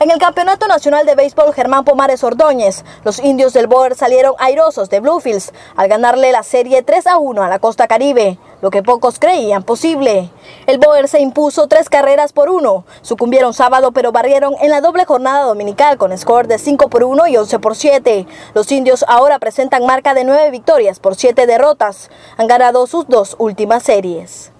En el Campeonato Nacional de Béisbol Germán Pomares Ordóñez, los indios del Boer salieron airosos de Bluefields al ganarle la serie 3-1 a la Costa Caribe, lo que pocos creían posible. El Boer se impuso 3-1, sucumbieron sábado pero barrieron en la doble jornada dominical con score de 5-1 y 11-7. Los indios ahora presentan marca de 9 victorias por 7 derrotas. Han ganado sus 2 últimas series.